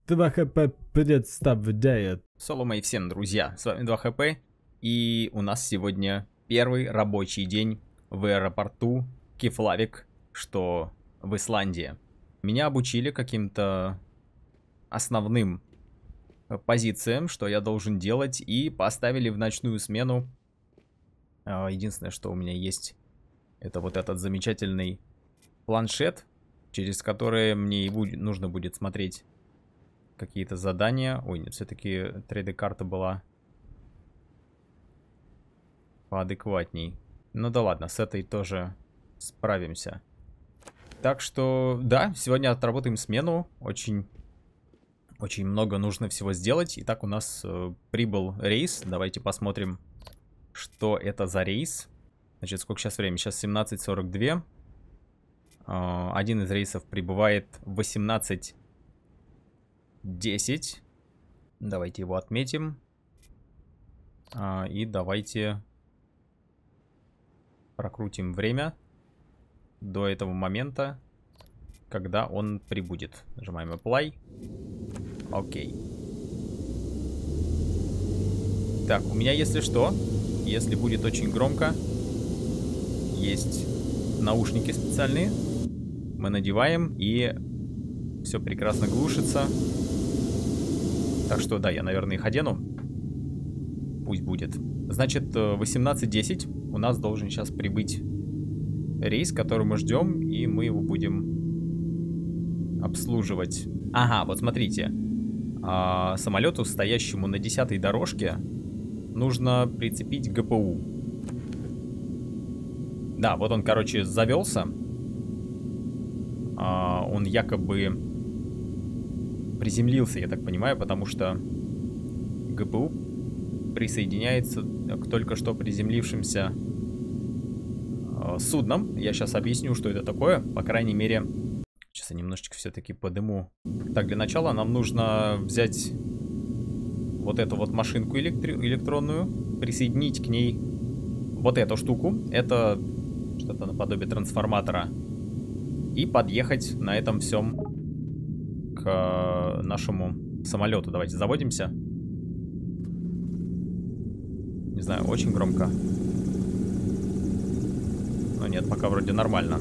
2 хп представляет. Соло мои всем друзья, с вами 2 хп, и у нас сегодня первый рабочий день в аэропорту Кефлавик, что в Исландии. Меня обучили каким-то основным позициям, что я должен делать, и поставили в ночную смену. Единственное, что у меня есть, это вот этот замечательный планшет, через который мне и нужно будет смотреть какие-то задания. Ой, нет, все-таки 3D-карта была поадекватней. Ну да ладно, с этой тоже справимся. Так что, да, сегодня отработаем смену. Очень много нужно всего сделать. Итак, у нас прибыл рейс. Давайте посмотрим, что это за рейс. Значит, сколько сейчас времени? Сейчас 17:42. Один из рейсов прибывает в 18:10. Давайте его отметим. И давайте прокрутим время до этого момента, когда он прибудет. Нажимаем Apply. Окей. Так, у меня, если что, если будет очень громко, есть наушники специальные. Мы надеваем, и все прекрасно глушится. Так что, да, я, наверное, их одену. Пусть будет. Значит, 18:10 у нас должен сейчас прибыть рейс, который мы ждем, и мы его будем обслуживать. Ага, вот смотрите. Самолету, стоящему на 10-й дорожке, нужно прицепить ГПУ. Да, вот он, короче, завелся. Он якобы приземлился, я так понимаю, потому что ГПУ присоединяется к только что приземлившимся судном. Я сейчас объясню, что это такое. По крайней мере, сейчас я немножечко все-таки подыму. Так, для начала нам нужно взять вот эту вот машинку электронную, присоединить к ней вот эту штуку. Это что-то наподобие трансформатора. И подъехать на этом всем к нашему самолету. Давайте заводимся. Не знаю, очень громко. Но нет, пока вроде нормально.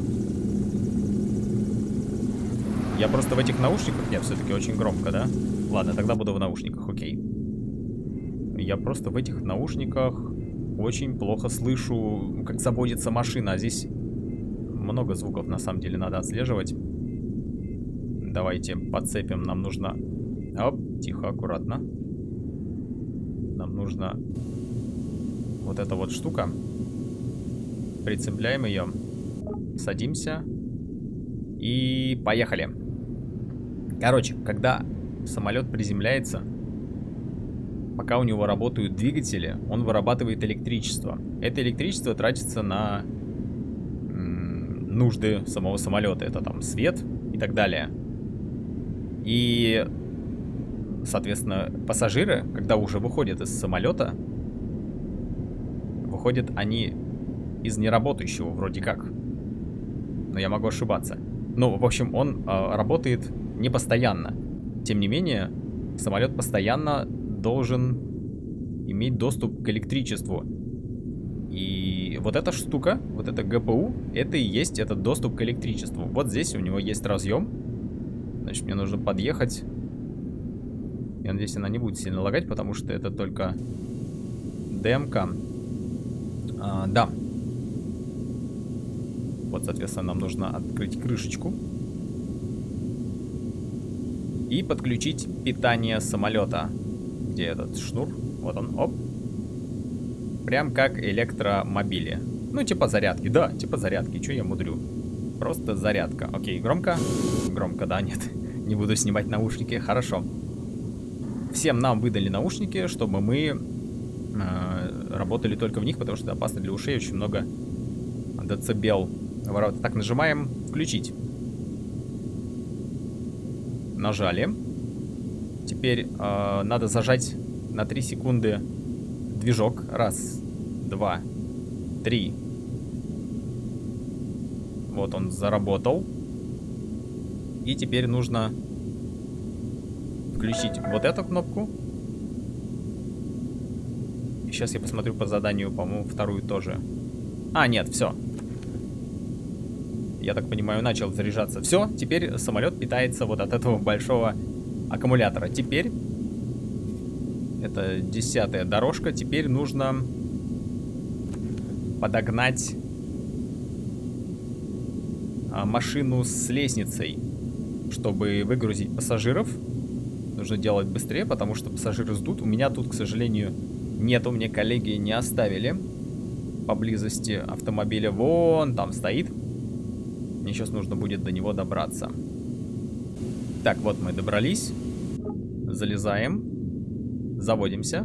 Я просто в этих наушниках... Нет, все-таки очень громко, да? Ладно, тогда буду в наушниках, окей. Я просто в этих наушниках очень плохо слышу, как заводится машина. А здесь много звуков, на самом деле, надо отслеживать. Давайте подцепим. Нам нужно... Оп, тихо, аккуратно. Нам нужно... Вот эта вот штука. Прицепляем ее. Садимся. И поехали. Короче, когда самолет приземляется, пока у него работают двигатели, он вырабатывает электричество. Это электричество тратится на нужды самого самолета. Это там свет и так далее. И, соответственно, пассажиры, когда уже выходят из самолета, выходят они из неработающего вроде как. Но я могу ошибаться. Ну, в общем, он работает не постоянно. Тем не менее, самолет постоянно должен иметь доступ к электричеству. И вот эта штука, вот эта ГПУ, это и есть этот доступ к электричеству. Вот здесь у него есть разъем. Значит, мне нужно подъехать. Я надеюсь, она не будет сильно лагать, потому что это только ДМК. Да. Вот, соответственно, нам нужно открыть крышечку и подключить питание самолета. Где этот шнур? Вот он, оп. Прям как электромобили. Ну, типа зарядки, да, типа зарядки. Чё я мудрю? Просто зарядка. Окей, громко? Громко, да, нет. Не буду снимать наушники, хорошо. Всем нам выдали наушники, чтобы мы работали только в них, потому что это опасно для ушей, очень много децибел. Так, нажимаем «Включить». Нажали. Теперь надо зажать на 3 секунды движок. Раз, два, три. Вот он заработал. И теперь нужно включить вот эту кнопку. И сейчас я посмотрю по заданию, по-моему, вторую тоже. А, нет, все. Я так понимаю, начал заряжаться. Все, теперь самолет питается вот от этого большого аккумулятора. Теперь, это 10-я дорожка, теперь нужно подогнать машину с лестницей, чтобы выгрузить пассажиров. Нужно делать быстрее, потому что пассажиры ждут. У меня тут, к сожалению, нету. Мне коллеги не оставили поблизости автомобиля. Вон там стоит. Мне сейчас нужно будет до него добраться. Так, вот мы добрались. Залезаем. Заводимся.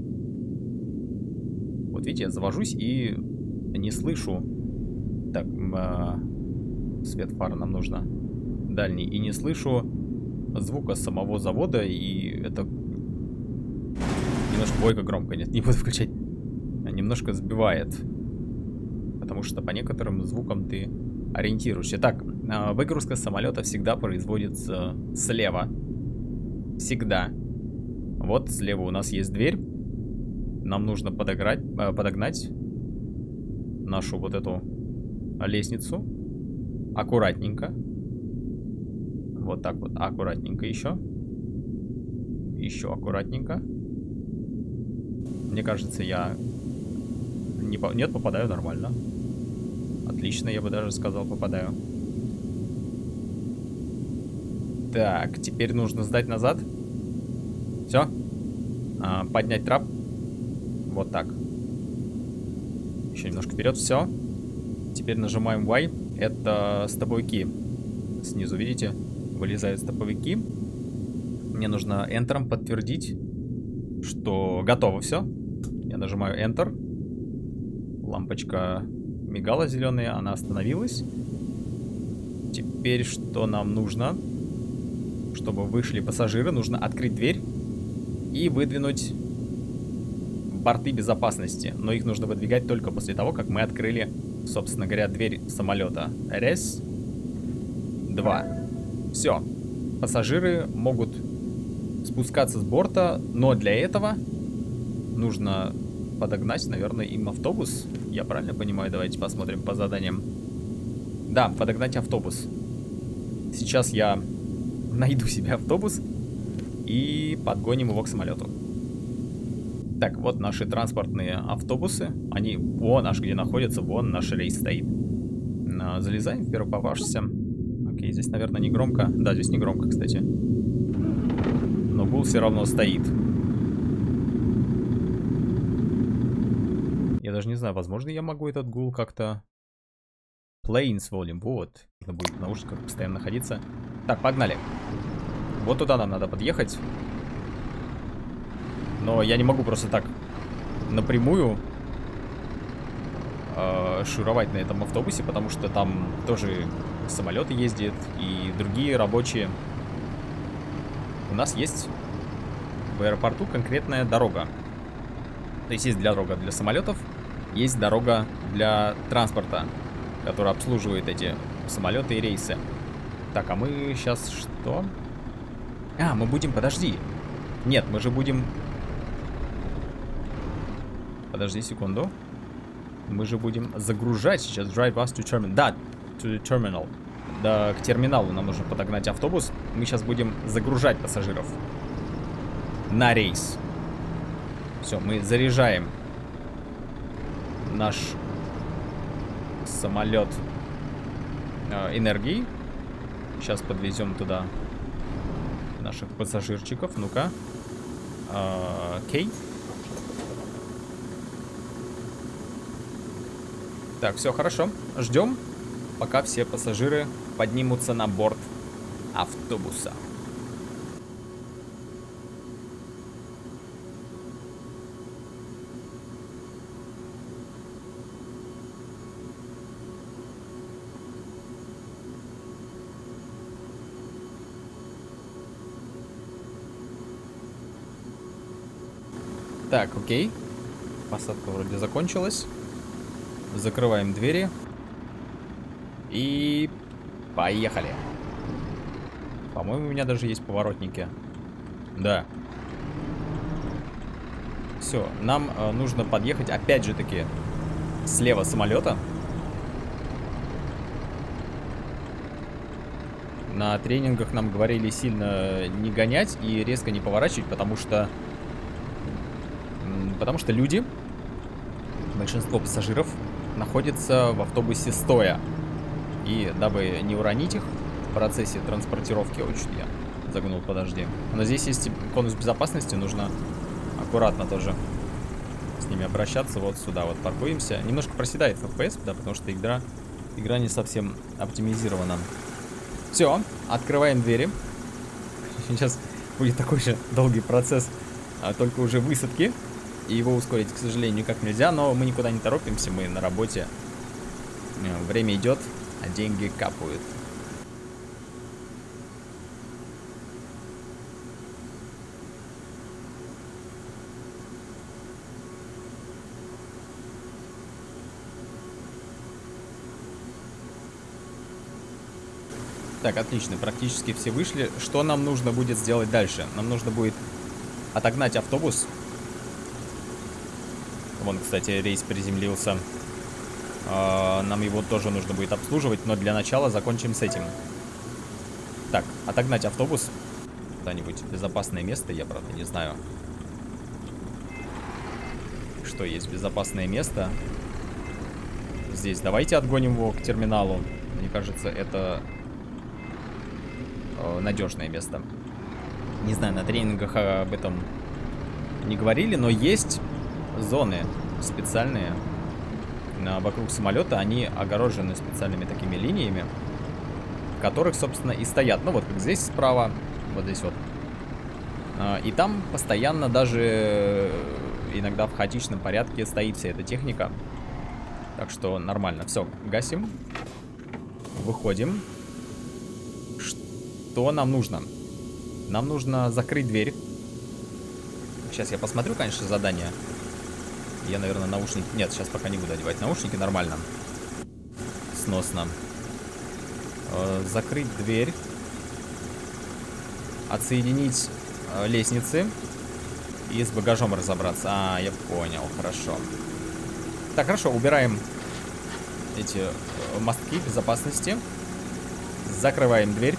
Вот видите, я завожусь и не слышу. Так, свет фар нам нужно. Дальний. И не слышу звука самого завода. И это немножко бойко громко. Нет, не буду включать. Немножко сбивает. Потому что по некоторым звукам ты ориентируешься. Так, выгрузка самолета всегда производится слева. Всегда. Вот слева у нас есть дверь. Нам нужно подогнать нашу вот эту лестницу. Аккуратненько. Вот так вот. Аккуратненько еще. Еще аккуратненько. Мне кажется, я... Нет, попадаю нормально. Отлично, я бы даже сказал, попадаю. Так, теперь нужно сдать назад. Все. Поднять трап. Вот так. Еще немножко вперед. Все. Теперь нажимаем Y. Это стоповики. Снизу, видите? Вылезают стоповики. Мне нужно Enter подтвердить, что готово все. Я нажимаю Enter. Лампочка мигала зеленая, она остановилась. Теперь что нам нужно? Чтобы вышли пассажиры, нужно открыть дверь и выдвинуть борты безопасности. Но их нужно выдвигать только после того, как мы открыли, собственно говоря, дверь самолета. Раз, два. Все. Пассажиры могут спускаться с борта, но для этого нужно подогнать, наверное, им автобус. Я правильно понимаю? Давайте посмотрим по заданиям. Да, подогнать автобус. Сейчас я найду себе автобус и подгоним его к самолету. Так, вот наши транспортные автобусы. Они вон аж где находятся, вон наш рейс стоит. Залезаем в первый попавшийся. Окей, здесь, наверное, не громко. Да, здесь не громко, кстати. Но гул все равно стоит. Я даже не знаю, возможно, я могу этот гул как-то... Planes volume, вот. Нужно будет в наушниках постоянно находиться. Так, погнали. Вот туда нам надо подъехать. Но я не могу просто так напрямую шуровать на этом автобусе, потому что там тоже самолеты ездят и другие рабочие. У нас есть в аэропорту конкретная дорога. То есть дорога для самолетов, есть дорога для транспорта, который обслуживает эти самолеты и рейсы. Так, а мы сейчас что? А, мы будем... Подожди. Нет, мы же будем... Подожди секунду. Мы же будем загружать сейчас. Drive us to terminal. Да, to the terminal. Да, к терминалу нам нужно подогнать автобус. Мы сейчас будем загружать пассажиров на рейс. Все, мы заряжаем наш самолет энергией. Сейчас подвезем туда наших пассажирчиков. Ну-ка. Окей. Так, все хорошо. Ждем, пока все пассажиры поднимутся на борт автобуса. Так, окей. Посадка вроде закончилась. Закрываем двери. И поехали. По-моему, у меня даже есть поворотники. Да. Все, нам нужно подъехать, опять же таки, слева самолета. На тренингах нам говорили сильно не гонять и резко не поворачивать, потому что люди, большинство пассажиров, находятся в автобусе стоя. И дабы не уронить их в процессе транспортировки, очень я загнул, подожди. Но здесь есть конус безопасности, нужно аккуратно тоже с ними обращаться. Вот сюда вот паркуемся. Немножко проседает FPS, да, потому что игра не совсем оптимизирована. Все, открываем двери. Сейчас будет такой же долгий процесс, только уже высадки. И его ускорить, к сожалению, никак нельзя. Но мы никуда не торопимся, мы на работе. Время идет, а деньги капают. Так, отлично, практически все вышли. Что нам нужно будет сделать дальше? Нам нужно будет отогнать автобус. Вон, кстати, рейс приземлился. Нам его тоже нужно будет обслуживать, но для начала закончим с этим. Так, отогнать автобус. Куда-нибудь безопасное место, я, правда, не знаю, что есть безопасное место. Здесь давайте отгоним его к терминалу. Мне кажется, это надежное место. Не знаю, на тренингах об этом не говорили, но есть зоны специальные вокруг самолета. Они огорожены специальными такими линиями, в которых, собственно, и стоят. Ну вот, как здесь справа, вот здесь вот. И там постоянно, даже иногда в хаотичном порядке, стоит вся эта техника. Так что нормально. Все, гасим. Выходим. Что нам нужно? Нам нужно закрыть дверь. Сейчас я посмотрю, конечно, задание. Я, наверное, наушники... Нет, сейчас пока не буду одевать наушники. Нормально. Сносно. Закрыть дверь. Отсоединить лестницы. И с багажом разобраться. А, я понял. Хорошо. Так, хорошо. Убираем эти мостки безопасности. Закрываем дверь.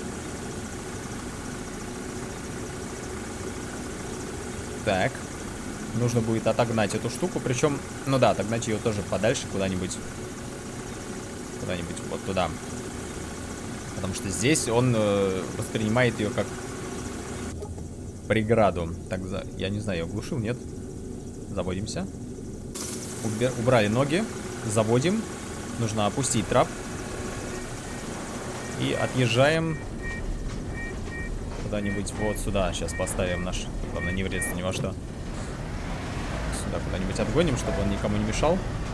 Так. Нужно будет отогнать эту штуку. Причем, ну да, отогнать ее тоже подальше куда-нибудь. Куда-нибудь вот туда. Потому что здесь он воспринимает ее как преграду. Так, я не знаю, я оглушил, нет? Заводимся. Убрали ноги. Заводим. Нужно опустить трап. И отъезжаем куда-нибудь вот сюда. Сейчас поставим наш... Главное, не врезаться ни во что. Сюда куда-нибудь отгоним, чтобы он никому не мешал.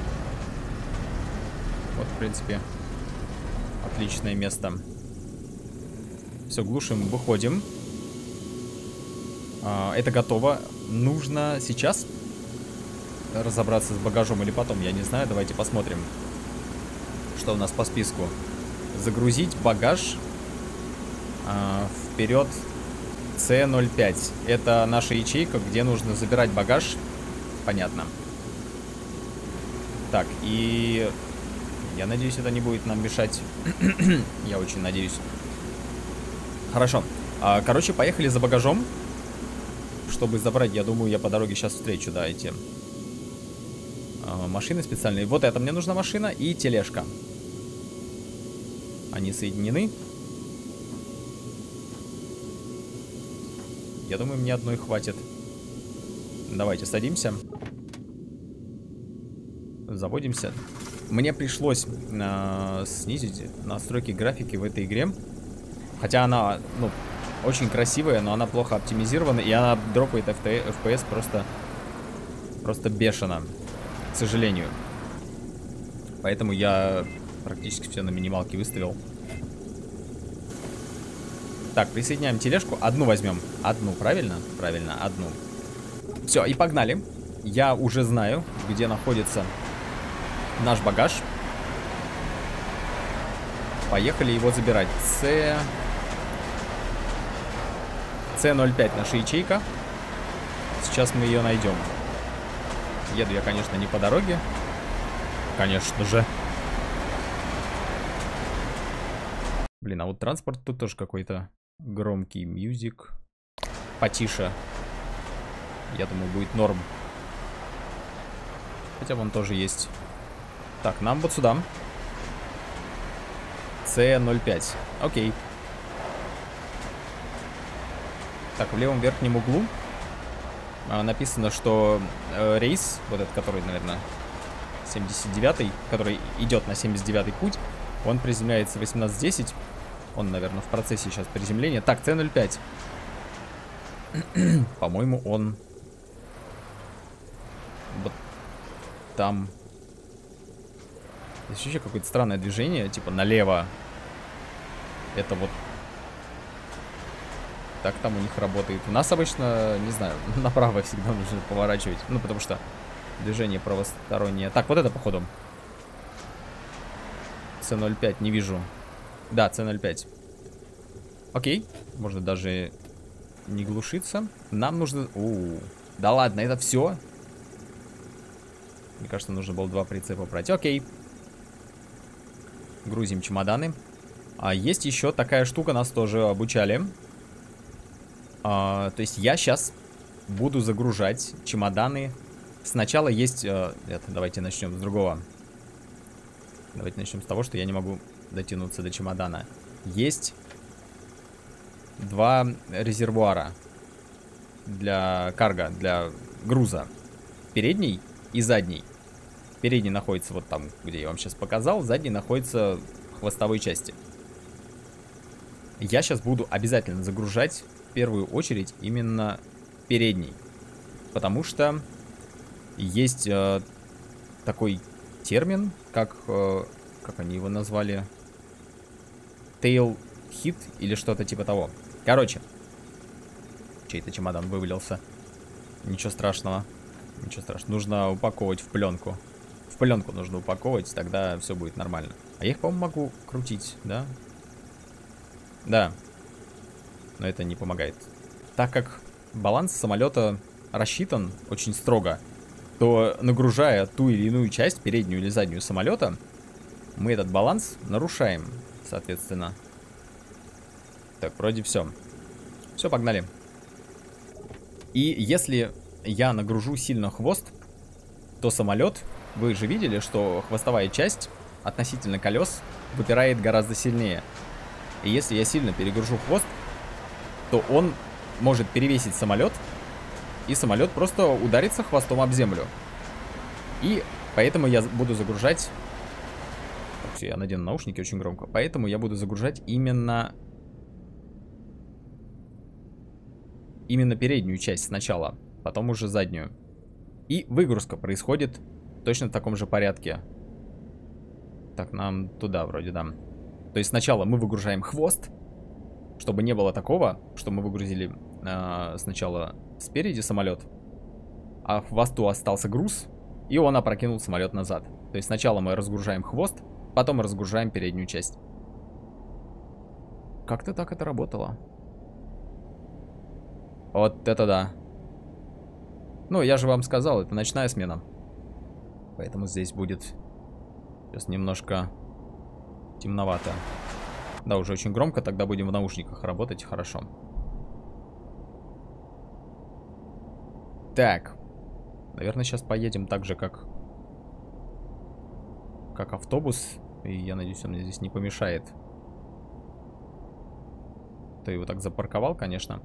Вот, в принципе, отличное место. Все, глушим, выходим. Это готово. Нужно сейчас разобраться с багажом или потом, я не знаю. Давайте посмотрим, что у нас по списку. Загрузить багаж вперед C05. Это наша ячейка, где нужно забирать багаж. Понятно. Так, и я надеюсь, это не будет нам мешать. Я очень надеюсь. Хорошо. Короче, поехали за багажом. Чтобы забрать, я думаю, я по дороге сейчас встречу, да, эти машины специальные. Вот это мне нужна машина и тележка. Они соединены. Я думаю, мне одной хватит. Давайте садимся. Заводимся. Мне пришлось снизить настройки графики в этой игре. Хотя она, ну, очень красивая, но она плохо оптимизирована. И она дропает FPS просто бешено. К сожалению. Поэтому я практически все на минималке выставил. Так, присоединяем тележку. Одну возьмем. Одну, правильно? Правильно, одну. Все, и погнали. Я уже знаю, где находится наш багаж. Поехали его забирать. С05 наша ячейка. Сейчас мы ее найдем. Еду я, конечно, не по дороге. Конечно же. Блин, а вот транспорт тут тоже какой-то громкий. Мьюзик. Потише. Я думаю, будет норм. Хотя вон тоже есть. Так, нам вот сюда. С05. Окей. Так, в левом верхнем углу написано, что рейс, вот этот, который, наверное, 79-й, который идет на 79-й путь, он приземляется в 18:10. Он, наверное, в процессе сейчас приземления. Так, С05. По-моему, он вот там. Здесь еще какое-то странное движение, типа налево. Это вот так там у них работает. У нас обычно, не знаю, направо всегда нужно поворачивать. Ну, потому что движение правостороннее. Так, вот это, походу. С05 не вижу. Да, С05. Окей. Можно даже не глушиться. Нам нужно... Да ладно, это все? Мне кажется, нужно было 2 прицепа брать. Окей. Грузим чемоданы. А есть еще такая штука, нас тоже обучали. То есть я сейчас буду загружать чемоданы. Сначала есть... давайте начнем с другого. Давайте начнем с того, что я не могу дотянуться до чемодана. Есть 2 резервуара для карго, для груза. Передний и задний. Передний находится вот там, где я вам сейчас показал. Задний находится в хвостовой части. Я сейчас буду обязательно загружать в первую очередь именно передний. Потому что есть такой термин, как они его назвали? Tail hit или что-то типа того. Короче. Чей-то чемодан вывалился. Ничего страшного. Ничего страшного. Нужно упаковывать в пленку. В пленку нужно упаковывать, тогда все будет нормально. А я их, по-моему, могу крутить, да? Да. Но это не помогает. Так как баланс самолета рассчитан очень строго, то, нагружая ту или иную часть, переднюю или заднюю самолета, мы этот баланс нарушаем, соответственно. Так, вроде все. Все, погнали. И если я нагружу сильно хвост, то самолет, вы же видели, что хвостовая часть относительно колес выпирает гораздо сильнее. И если я сильно перегружу хвост, то он может перевесить самолет, и самолет просто ударится хвостом об землю. И поэтому я буду загружать... Так, все, я надену наушники очень громко. Поэтому я буду загружать именно переднюю часть сначала, потом уже заднюю. И выгрузка происходит точно в таком же порядке. Так, нам туда вроде, да. То есть сначала мы выгружаем хвост, чтобы не было такого, что мы выгрузили сначала спереди самолет, а в хвосту остался груз, и он опрокинул самолет назад. То есть сначала мы разгружаем хвост, потом разгружаем переднюю часть. Как-то так это работало. Вот это да. Ну, я же вам сказал, это ночная смена. Поэтому здесь будет сейчас немножко темновато. Да, уже очень громко, тогда будем в наушниках работать, хорошо. Так. Наверное, сейчас поедем так же, как автобус. И я надеюсь, он мне здесь не помешает. То его так запарковал, конечно.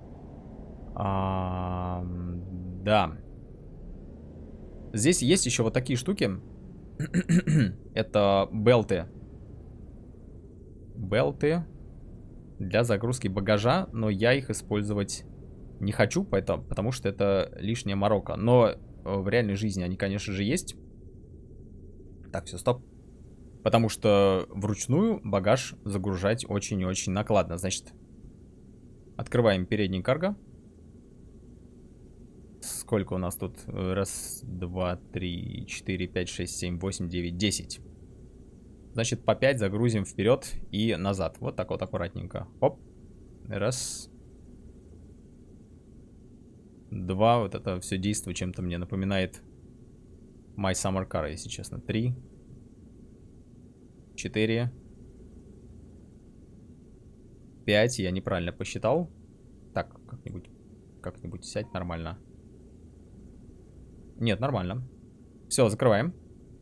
Да. Здесь есть еще вот такие штуки. Это белты. Белты для загрузки багажа, но я их использовать не хочу, потому что это лишняя морока. Но в реальной жизни они, конечно же, есть. Так, все, стоп. Потому что вручную багаж загружать очень и очень накладно. Значит, открываем передний карго. Сколько у нас тут? Раз, два, три, 4, 5, 6, 7, 8, 9, 10. Значит, по 5 загрузим вперед и назад. Вот так вот аккуратненько. Оп. Раз. 2. Вот это все действие чем-то мне напоминает My Summer Car, если честно. 3. 4. 5. Я неправильно посчитал. Так, как-нибудь сядь нормально. Нет, нормально. Все, закрываем.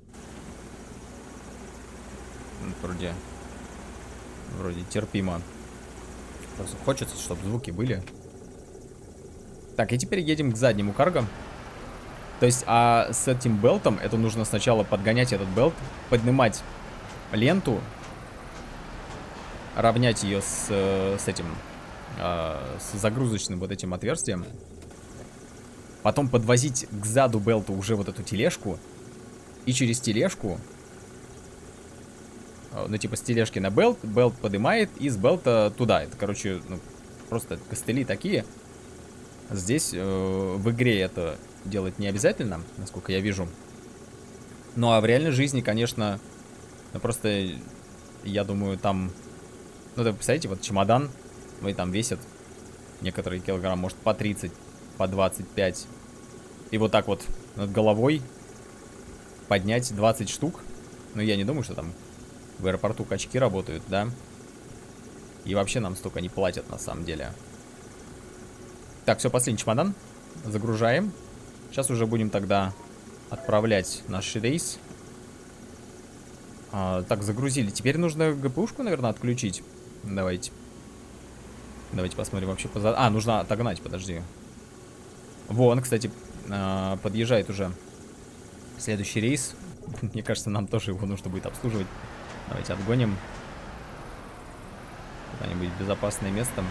Вроде терпимо. Просто хочется, чтобы звуки были. Так, и теперь едем к заднему карго. То есть, а с этим белтом, это нужно сначала подгонять этот белт, поднимать ленту, равнять ее с этим, с загрузочным вот этим отверстием. Потом подвозить к заду белту уже вот эту тележку. И через тележку, ну типа с тележки на белт, белт поднимает и с белта туда. Это, короче, ну, просто костыли такие. Здесь в игре это делать не обязательно, насколько я вижу. Ну а в реальной жизни, конечно, ну, просто, я думаю, там... Ну, вы представляете, вот чемодан, ну, и там весит некоторые килограмм, может, по 30, по 25. И вот так вот над головой поднять 20 штук. Ну, я не думаю, что там в аэропорту качки работают, да? И вообще нам столько не платят, на самом деле. Так, все, последний чемодан. Загружаем. Сейчас уже будем тогда отправлять наш рейс. Так, загрузили. Теперь нужно ГПУшку, наверное, отключить. Давайте. Давайте посмотрим вообще позади. А, нужно отогнать, подожди. Вон, кстати, подъезжает уже следующий рейс. Мне кажется, нам тоже его нужно будет обслуживать. Давайте отгоним. Куда-нибудь в безопасное место.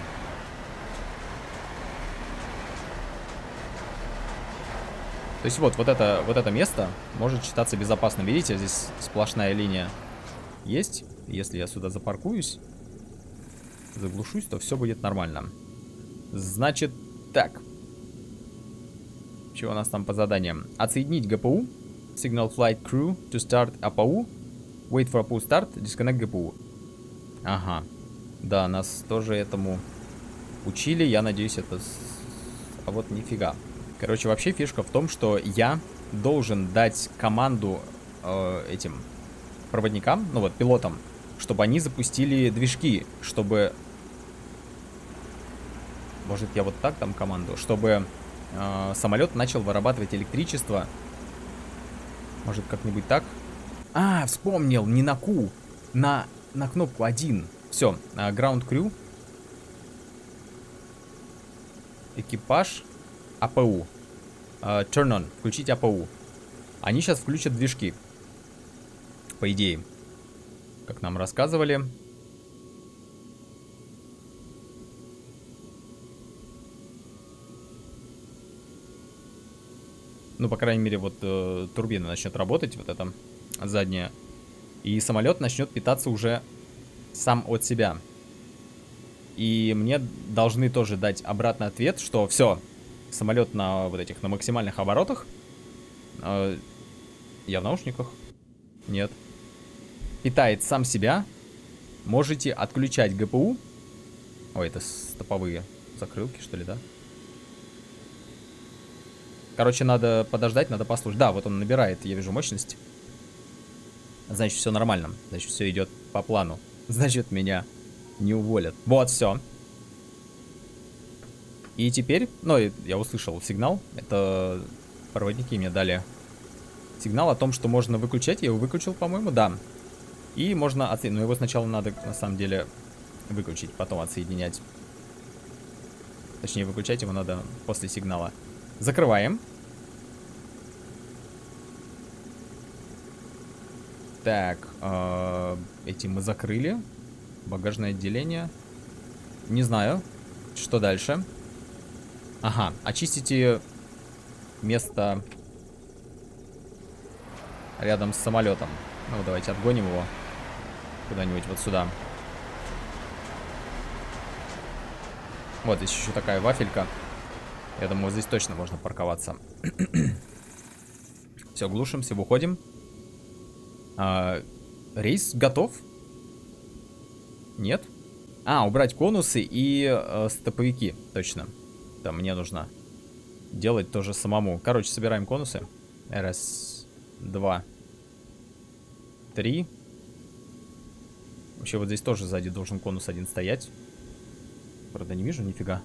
То есть вот это место может считаться безопасным. Видите, здесь сплошная линия есть. Если я сюда запаркуюсь, заглушусь, то все будет нормально. Значит, так. Что у нас там по заданиям? Отсоединить ГПУ. Signal Flight Crew to start APU. Wait for APU start. Disconnect GPU. Ага. Да, нас тоже этому учили. Я надеюсь, это... А вот нифига. Короче, вообще фишка в том, что я должен дать команду этим проводникам, ну вот, пилотам, чтобы они запустили движки, чтобы... Может, я вот так там команду? Чтобы самолет начал вырабатывать электричество. Может, как-нибудь так? А, вспомнил, не на Q, на кнопку 1. Все, Ground Crew. Экипаж. АПУ. Turn on. Включить АПУ. Они сейчас включат движки. По идее. Как нам рассказывали. Ну, по крайней мере, вот турбина начнет работать. Вот эта задняя. И самолет начнет питаться уже сам от себя. И мне должны тоже дать обратный ответ, что все. Самолет на вот этих, на максимальных оборотах. Я в наушниках? Нет. Питает сам себя. Можете отключать ГПУ. Ой, это стоповые закрылки, что ли, да? Короче, надо подождать, надо послушать. Да, вот он набирает, я вижу, мощность. Значит, все нормально. Значит, все идет по плану. Значит, меня не уволят. Вот, все. И теперь, ну, я услышал сигнал. Это проводники мне дали сигнал о том, что можно выключать. Я его выключил, по-моему, да. И можно отсоединить. Но его сначала надо, на самом деле, выключить, потом отсоединять. Точнее, выключать его надо после сигнала. Закрываем. Так, эти мы закрыли. Багажное отделение. Не знаю, что дальше. Ага, очистите место рядом с самолетом. Ну, давайте отгоним его куда-нибудь вот сюда. Вот здесь еще такая вафелька. Я думаю, здесь точно можно парковаться. Все, глушимся, выходим. Рейс готов? Нет? А, убрать конусы и стоповики. Точно. Там мне нужно делать тоже самому. Короче, собираем конусы. Раз, два, три. Вообще вот здесь тоже сзади должен конус один стоять. Правда, не вижу нифига.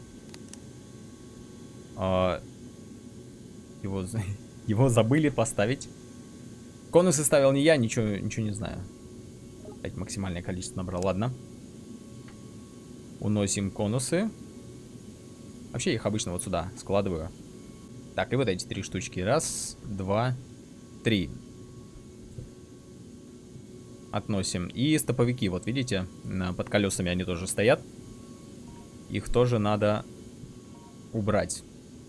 Его забыли поставить. Конусы ставил не я, ничего не знаю. Опять максимальное количество набрал, ладно. Уносим конусы. Вообще я их обычно вот сюда складываю. Так, и вот эти 3 штучки. Раз, два, 3. Относим. И стоповики, вот видите, под колесами они тоже стоят. Их тоже надо убрать.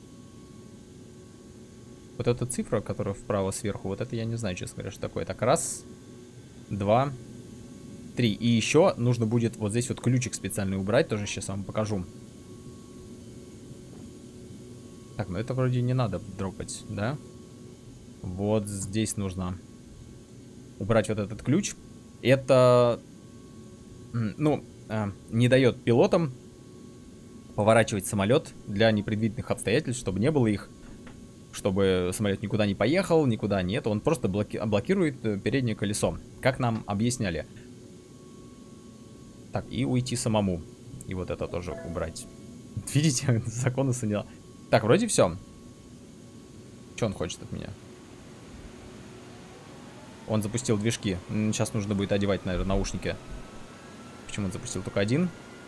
Вот эта цифра, которая вправо сверху, вот это я не знаю, честно говоря, что такое. Так, раз, два, 3. И еще нужно будет вот здесь вот ключик специальный убрать, тоже сейчас вам покажу. Так, ну это вроде не надо дропать, да? Вот здесь нужно убрать вот этот ключ. Это, ну, не дает пилотам поворачивать самолет для непредвиденных обстоятельств, чтобы не было их, чтобы самолет никуда не поехал, никуда нет. Он просто блокирует переднее колесо, как нам объясняли. Так, и уйти самому. И вот это тоже убрать. Видите, законы соняла. Так, вроде все. Что он хочет от меня? Он запустил движки. Сейчас нужно будет одевать, наверное, наушники. Почему он запустил только один?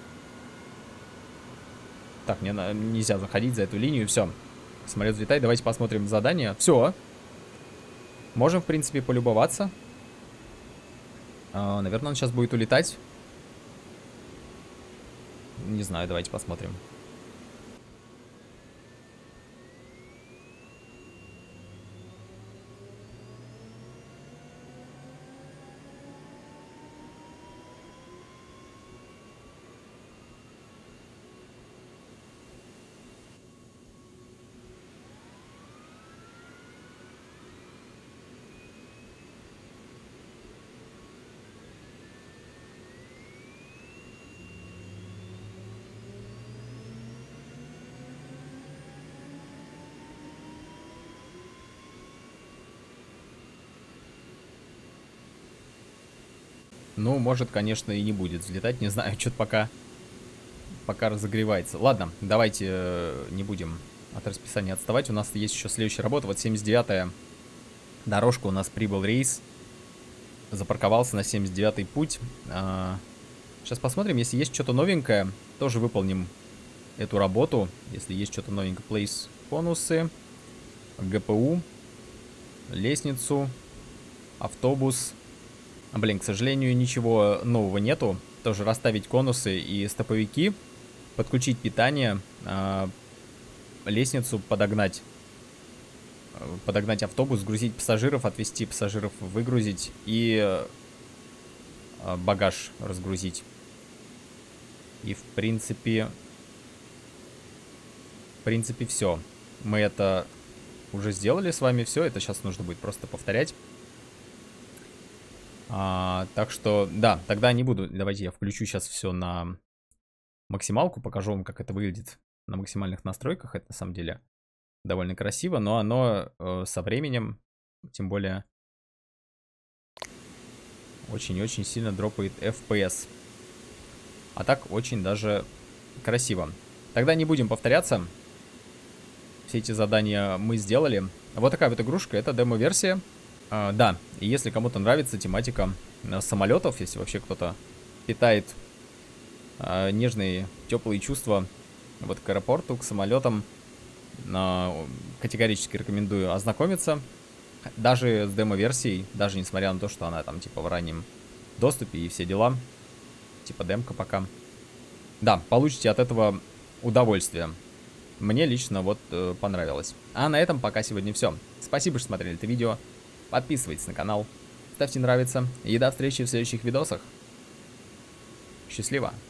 Так, мне нельзя заходить за эту линию. Все. Самолет взлетает. Давайте посмотрим задание. Все. Можем, в принципе, полюбоваться. Наверное, он сейчас будет улетать. Не знаю, давайте посмотрим. Ну, может, конечно, и не будет взлетать. Не знаю, что-то пока разогревается. Ладно, давайте не будем от расписания отставать. У нас есть еще следующая работа. Вот 79-я дорожка. У нас прибыл рейс. Запарковался на 79-й путь. Сейчас посмотрим. Если есть что-то новенькое, тоже выполним эту работу. Если есть что-то новенькое. Place конусы. ГПУ. Лестницу. Автобус. Блин, к сожалению, ничего нового нету. Тоже расставить конусы и стоповики. Подключить питание. Лестницу подогнать. Подогнать автобус, сгрузить пассажиров, отвезти пассажиров, выгрузить. И багаж разгрузить. И в принципе все. Мы это уже сделали с вами. Все, это сейчас нужно будет просто повторять. Так что, да, тогда не буду. Давайте я включу сейчас все на максималку. Покажу вам, как это выглядит на максимальных настройках. Это на самом деле довольно красиво, но оно со временем, тем более, очень-очень сильно дропает FPS. А так очень даже красиво. Тогда не будем повторяться. Все эти задания мы сделали. Вот такая вот игрушка. Это демо-версия. Да, и если кому-то нравится тематика самолетов, если вообще кто-то питает нежные, теплые чувства вот к аэропорту, к самолетам, категорически рекомендую ознакомиться. Даже с демо-версией, даже несмотря на то, что она там типа в раннем доступе и все дела. Типа демка пока. Да, получите от этого удовольствие. Мне лично вот понравилось. А на этом пока сегодня все. Спасибо, что смотрели это видео. Подписывайтесь на канал, ставьте нравится и до встречи в следующих видосах. Счастливо!